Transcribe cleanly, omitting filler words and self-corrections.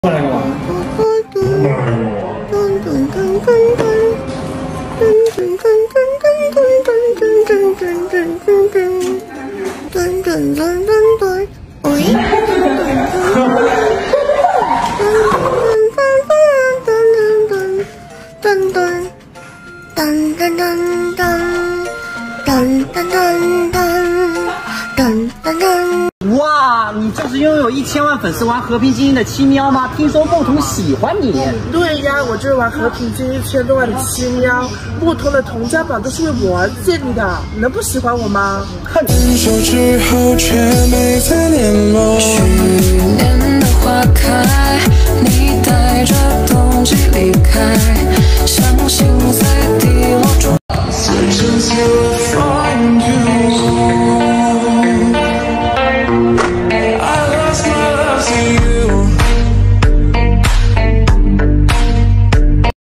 过来干嘛？ 哇，你就是拥有1000万粉丝玩和平精英的七喵吗？听说牧童喜欢你。 对呀，我就是玩和平精英1000多万的七喵，牧童的同家榜都是为我建立的，你能不喜欢我吗？ 哼！ 分手之后却没再联络，去年的花开。